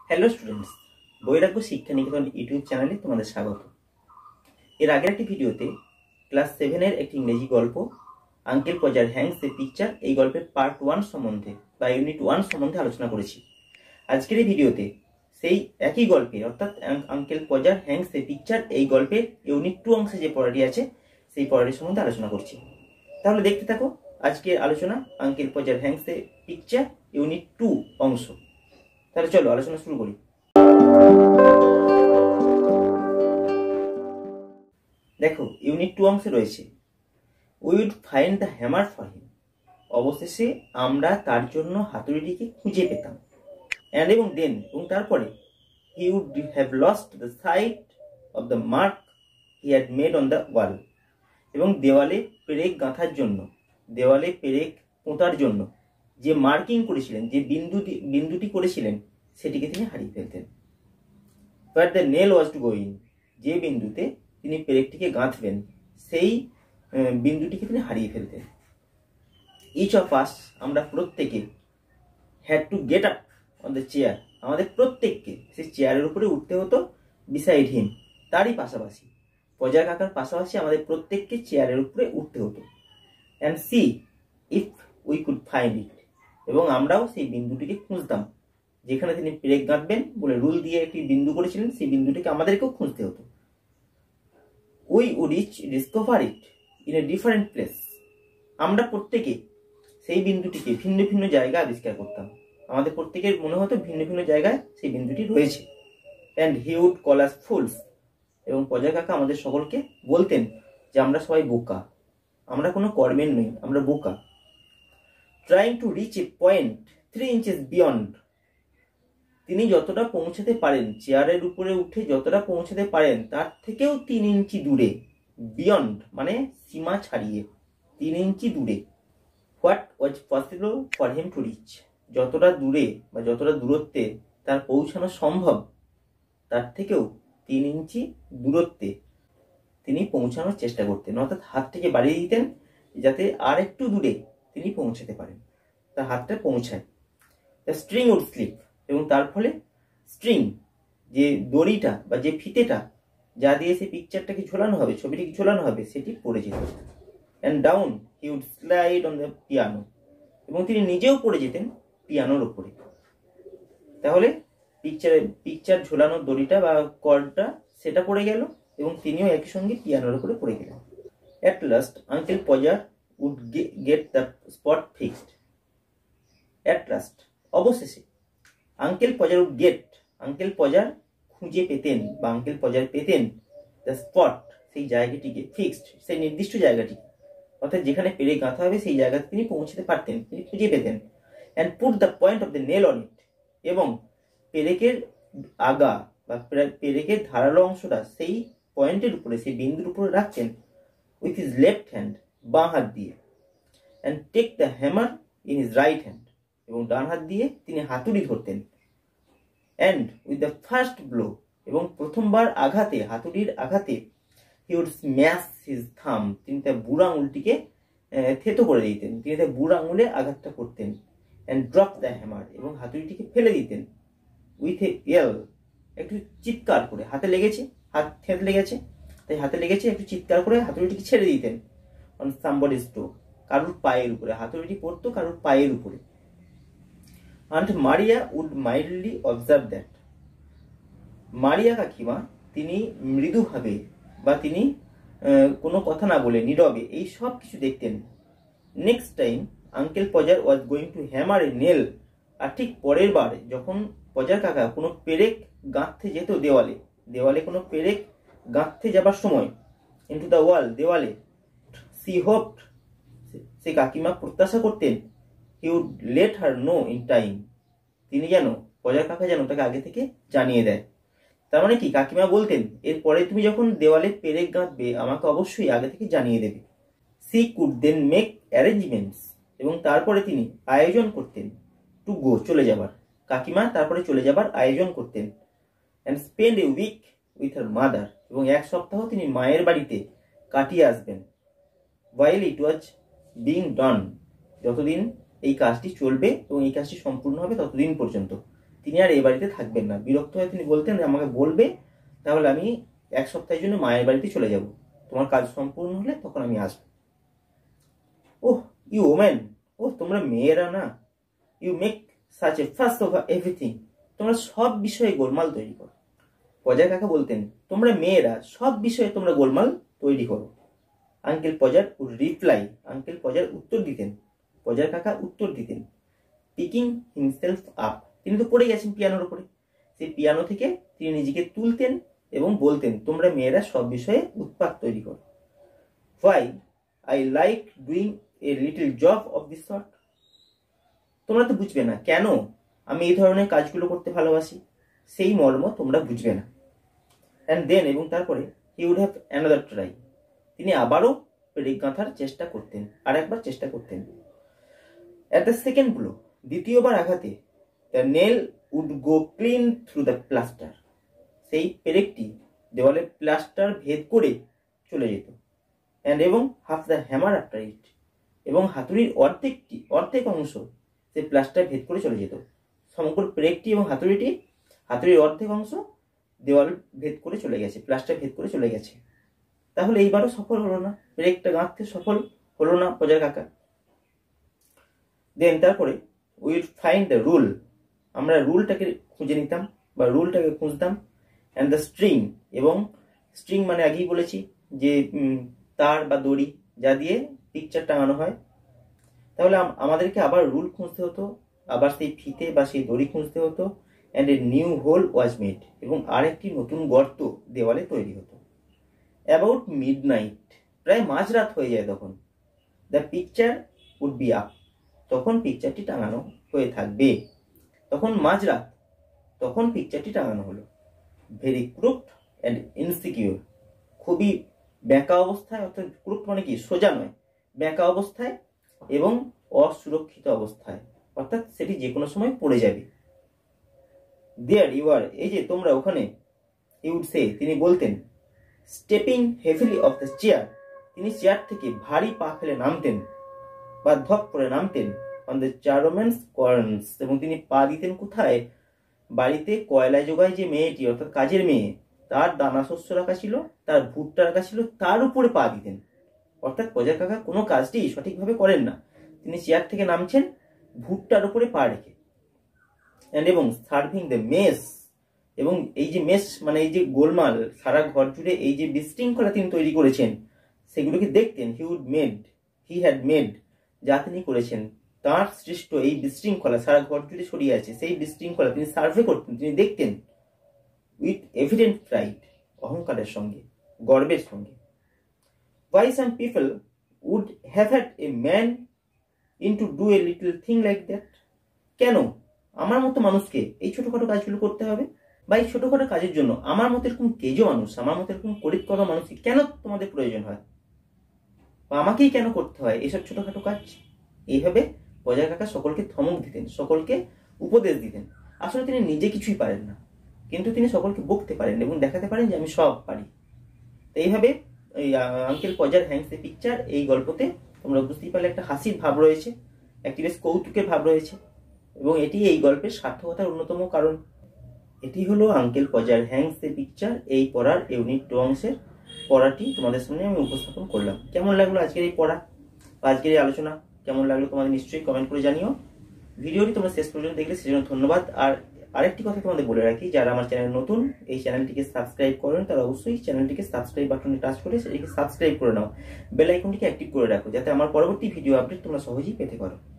Hello students, বৈরাগ্য শিক্ষা নিকেতন YouTube চ্যানেলে তোমাদের স্বাগত। এর আগের একটি ভিডিওতে ক্লাস 7-এর একটি ইংরেজি গল্প uncle Podger hangs a picture এই গল্পের পার্ট 1 সম্বন্ধে বা ইউনিট 1 সম্বন্ধে আলোচনা করেছি। আজকের এই ভিডিওতে সেই একই গল্পে অর্থাৎ uncle Podger hangs a picture এই গল্পের ইউনিট 2 অংশে যে পড়াটি আছে সেই পড়াটি সম্বন্ধে আলোচনা করছি। তাহলে দেখতে থাকো আজকের আলোচনা uncle Podger hangs a picture unit 2 অংশ। তাহলে চলো আলোচনা শুরু করি। দেখো ইউনিট 2 অংশে রয়েছে we would find the hammer for him. অবশেষে আমরা তার জন্য হাতুড়িটিকে খুঁজে পেতাম। অ্যান্ড এবং দেন এবং তারপরে he would have lost the sight of the mark he had made on the wall. এবং দেওয়ালে পেরেক গাঁথার জন্য, দেওয়ালে পেরেক পোঁতার জন্য যে মার্কিং করেছিলেন, যে বিন্দুটি করেছিলেন সেটিকে তিনি হারিয়ে ফেলতেন। But the nail was to go in, যে বিন্দুতে তিনি পেরেকটিকে গাঁথবেন সেই বিন্দুটিকে তিনি হারিয়ে ফেলতেন। ইচ অফ আস, আমরা প্রত্যেকে, had to get up on the chair, আমাদের প্রত্যেককে সেই চেয়ারের উপরে উঠতে হতো। বিসাইড হিম, তারই পাশাপাশি, পজার কাকার পাশাপাশি আমাদের প্রত্যেককে চেয়ারের উপরে উঠতে হতো। And see if we could find it, এবং আমরাও সেই বিন্দুটিকে খুঁজতাম। যেখানে তিনি পেরেক গাঁথবেন বলে রুল দিয়ে একটি বিন্দু করেছিলেন, সেই বিন্দুটিকে আমাদেরকেও খুঁজতে হতো। We would each discover it in a different place, আমরা প্রত্যেকে সেই বিন্দুটিকে ভিন্ন ভিন্ন জায়গায় আবিষ্কার করতাম। আমাদের প্রত্যেকের মনে হতো ভিন্ন ভিন্ন জায়গায় সেই বিন্দুটি রয়েছে। And he would call us fools, এবং পজা কাকা আমাদের সকলকে বলতেন যে আমরা সবাই বোকা, আমরা কোনো কর্মের নই, আমরা বোকা। Trying to reach a point 3 inches beyond, তিনি যতটা পৌঁছাতে পারেন, চেয়ারের উপরে উঠে যতটা পৌঁছাতে পারেন তার থেকেও 3 ইঞ্চি দূরে। বিয়ন্ড মানে সীমা ছাড়িয়ে, 3 ইঞ্চি দূরে। What was possible for him to reach, যতটা দূরে বা যতটা দূরত্বে তার পৌঁছানো সম্ভব তার থেকেও 3 ইঞ্চি দূরত্বে তিনি পৌঁছানোর চেষ্টা করতেন। অর্থাৎ হাতটিকে বাড়িয়ে দিতেন যাতে আর একটু দূরে তিনি পৌঁছাতে পারেন, তার হাতটা পৌঁছায়। দ্য স্ট্রিং উড স্লিপ, এবং তার ফলে স্ট্রিং, যে দড়িটা বা যে ফিতেটা যা দিয়ে সেই পিকচারটাকে ঝোলানো হবে, ছবিটিকে ঝোলানো হবে, সেটি পড়ে যেত। And down he would slide on the piano, এবং তিনি নিজেও পড়ে যেতেন পিয়ানোর উপরে। তাহলে পিকচার ঝোলানোর দড়িটা বা কর্ডটা সেটা পড়ে গেল, এবং তিনিও একই সঙ্গে পিয়ানোর উপরে পড়ে গেলেন। At last uncle Podger would get the spot fixed. At last, অবশেষে, uncle Podger would get, uncle Podger খুঁজে পেতেন বা আঙ্কেল পজার পেতেন দ্য স্পট, সেই জায়গাটিকে, ফিক্সড, সেই নির্দিষ্ট জায়গাটি, অর্থাৎ যেখানে পেরেক গাঁথা হবে সেই জায়গাতে তিনি পৌঁছতে পারতেন, তিনি খুঁজে পেতেন। And put the point of the nail on it, এবং পেরেকের আগা বা পেরেকের ধারালো অংশটা সেই পয়েন্টের উপরে, সেই বিন্দুর উপরে রাখতেন উইথ হিজ লেফট হ্যান্ড, বাঁ হাত দিয়ে। And take the hammer in his right hand, এবং ডান হাত দিয়ে তিনি হাতুড়ি ধরতেন। And with the first blow, এবং প্রথমবার আঘাতে, হাতুড়ির আঘাতে, হি উড স্ম্যাশ হিজ থাম, তিনি তার বুড়ো আঙুলটিকে থেতো করে দিতেন, তিনি তার বুড়ো আঙুলে আঘাতটা করতেন। অ্যান্ড ড্রপ দ্য হ্যামার, এবং হাতুড়িটিকে ফেলে দিতেন। উইথ এ ইয়েল, একটু চিৎকার করে, হাতে লেগেছে, হাত থেঁত লেগেছে, তাই হাতে লেগেছে, একটু চিৎকার করে হাতুড়িটিকে ছেড়ে দিতেন। অন সামবডিজ টো, কারুর পায়ের উপরে, হাতুড়িটি পড়তো কারুর পায়ের উপরে। Aunt Maria would mildly observe that, Maria কাকিমা তিনি মৃদুভাবে বা তিনি কোনো কথা না বলে নীরবে এই সব কিছু দেখতেন। Next time uncle Podger was going to hammer a nail, আর ঠিক পরের বার যখন পজার কাকা কোনো পেরেক গাঁথতে যেত দেওয়ালে, দেওয়ালে কোনো পেরেক গাঁথতে যাবার সময়, ইনটু দ্য ওয়াল, দেওয়ালে, সি হোপড, সে কাকিমা প্রত্যাশা করতেন, he would let her know in time, তিনি যেন, পজার কাকা যেন তাকে আগে থেকে জানিয়ে দেয়। তার মানে কি, কাকিমা বলতেন এরপরে তুমি যখন দেওয়ালে পেরেক গাঁথবে আমাকে অবশ্যই আগে থেকে জানিয়ে দেবে। She could then make arrangements, এবং তারপরে তিনি আয়োজন করতেন, টু গো, চলে যাবার, কাকিমা তারপরে চলে যাবার আয়োজন করতেন। And spend a week with her mother, এবং 1 সপ্তাহ তিনি মায়ের বাড়িতে কাটিয়ে আসবেন। while it was being done, যতদিন এই কাজটি চলবে এবং এই কাজটি সম্পূর্ণ হবে ততদিন পর্যন্ত তিনি আর এই বাড়িতে থাকবেন না। বিরক্ত হয়ে তিনি বলতেন আমাকে বলবে, তাহলে আমি 1 সপ্তাহের জন্য মায়ের বাড়িতে চলে যাব, তোমার কাজ সম্পূর্ণ হলে তখন আমি আসবো। ওহ ইউ ওমেন, ওহ তোমরা মেয়েরা না, you make such a fuss over everything, তোমরা সব বিষয়ে গোলমাল তৈরি করো। পজার কাকা বলতেন তোমরা মেয়েরা সব বিষয়ে তোমরা গোলমাল তৈরি করো। Uncle Podger would reply, uncle Podger উত্তর দিতেন, পজার কাকা উত্তর দিতেন, পিকিং হিমসেলফ আপ, তিনি তো পড়ে গেছেন পিয়ানোর উপরে, সেই পিয়ানো থেকে তিনি নিজেকে তুলতেন এবং বলতেন তোমরা মেয়েরা সব বিষয়ে উৎপাত তৈরি করো। Why I like doing a little job of this sort, তোমরা তো বুঝবে না কেন আমি এই ধরনের কাজগুলো করতে ভালোবাসি, সেই মর্ম তোমরা বুঝবে না। অ্যান্ড দেন, এবং তারপরে he would have another try, তিনি আবারও পেরেক গাঁথার চেষ্টা করতেন, আর একবার চেষ্টা করতেন। অ্যাট দ্য সেকেন্ড ব্লো, দ্বিতীয়বার আঘাতে, the nail would go clean through the plaster, সেই পেরেকটি দেওয়ালে প্লাস্টার ভেদ করে চলে যেত। অ্যান্ড এবং half the hammer after it, এবং হাতুড়ির অর্ধেক অংশ সেই প্লাস্টার ভেদ করে চলে যেত। সমগ্র পেরেকটি এবং হাতুড়ির অর্ধেক অংশ দেওয়াল ভেদ করে চলে গেছে, প্লাস্টার ভেদ করে চলে গেছে। তাহলে এইবারও সফল হলো না, পেরেকটা গাঁথতে সফল হলো না পজার কাকা। দেন তারপরে উইল ফাইন্ড দ্য রুল, আমরা রুলটাকে খুঁজে নিতাম বা রুলটাকে খুঁজতাম। অ্যান্ড দ্য স্ট্রিং, এবং স্ট্রিং মানে আগেই বলেছি যে তার বা দড়ি যা দিয়ে পিকচার টাঙানো হয়। তাহলে আমাদেরকে আবার রুল খুঁজতে হতো, আবার সেই ফিতে বা সেই দড়ি খুঁজতে হতো। And a new hole was made, এবং আর একটি নতুন গর্ত দেওয়ালে তৈরি হতো। অ্যাবাউট মিডনাইট, প্রায় মাঝরাত হয়ে যায় তখন। The picture would be up, তখন পিকচারটি টাঙানো হয়ে থাকবে। তখন মাঝরাত, তখন পিকচারটি টাঙানো হলো। ভেরি ক্রুকড অ্যান্ড ইনসিকিউর, খুবই ব্যাঁকা অবস্থায়, অর্থাৎ ক্রুকড মানে কি সোজা নয়, ব্যাঁকা অবস্থায় এবং অসুরক্ষিত অবস্থায়, অর্থাৎ সেটি যে কোনো সময় পড়ে যাবে। দেয়ার ইউ আর, এই যে তোমরা ওখানে, হি উড সে, তিনি বলতেন, stepping heavily off the chair, তিনি চেয়ার থেকে ভারী পা ফেলে নামতেন বা ধপ করে নামতেন। অন দ্য চারম্যানস কর্নস, এবং তিনি পা দিতেন কোথায়, বাড়িতে কয়লা জোগায় যে মেয়েটি, অর্থাৎ কাজের মেয়ে, তার দানা শস্য রাখা ছিল, তার ভুট্টা রাখা ছিল, তার উপরে পা দিতেন। অর্থাৎ পজার কাকা কোনো কাজটি সঠিকভাবে করেন না, তিনি চেয়ার থেকে নামছেন ভুট্টার উপরে পা রেখে। অ্যান্ড এবং সার্ভিং দ্য মেস, এবং এই যে মেস মানে এই যে গোলমাল, সারা ঘর জুড়ে এই যে বিশৃঙ্খলা তিনি তৈরি করেছেন, সেগুলোকে দেখতেন। হি হ্যাড মেড, যা তিনি করেছেন, তার সৃষ্ট এই বিশৃঙ্খলা সারা ঘর জুড়ে ছড়িয়ে আছে, সেই বিশৃঙ্খলা তিনি সার্ভে করতেন, তিনি দেখতেন। উইথ এভিডেন্ট প্রাইড, অহংকারের সঙ্গে, গর্বের সঙ্গে। Why some people would have had a man in to do a little thing like that? কেন আমার মতো মানুষকে এই ছোটখাটো কাজগুলো করতে হবে, বা এই ছোটখাটো কাজের জন্য আমার মতো এরকম তেজ মানুষ, আমার মতো এরকম করিত করা মানুষকে কেন তোমাদের প্রয়োজন হয়, বা আমাকেই কেন করতে হয় এসব ছোটখাটো কাজ? এইভাবে পজার কাকা সকলকে ধমক দিতেন, সকলকে উপদেশ দিতেন। আসলে তিনি নিজে কিছুই পারেন না, কিন্তু তিনি সকলকে বকতে পারেন এবং দেখাতে পারেন যে আমি সব পারি। তো এইভাবে এই uncle Podger hangs a picture, এই গল্পতে তোমরা বুঝতেই পারলে একটা হাসির ভাব রয়েছে, একটি বেশ কৌতুকের ভাব রয়েছে, এবং এটি এই গল্পের সার্থকতার অন্যতম কারণ। এটি হলো uncle Podger hangs a picture, এই পড়ার ইউনিট 2 অংশের পড়াটি তোমাদের সামনে আমি উপস্থাপন করলাম। কেমন লাগলো আজকের এই পড়া, আজকের এই আলোচনা কেমন লাগলো তোমাদের নিশ্চয়ই কমেন্ট করে জানিও। ভিডিওটি তোমরা শেষ পর্যন্ত দেখলে সেজন্য ধন্যবাদ। আর আরেকটি কথা তোমাদের বলে রাখি, যারা আমার চ্যানেল নতুন, এই চ্যানেলটিকে সাবস্ক্রাইব করেন, তারা অবশ্যই চ্যানেলটিকে সাবস্ক্রাইব বাটনে টাচ করে সেটিকে সাবস্ক্রাইব করে নাও, বেল আইকনটিকে অ্যাক্টিভ করে রাখো, যাতে আমার পরবর্তী ভিডিও আপডেট তোমরা সহজেই পেতে পারো।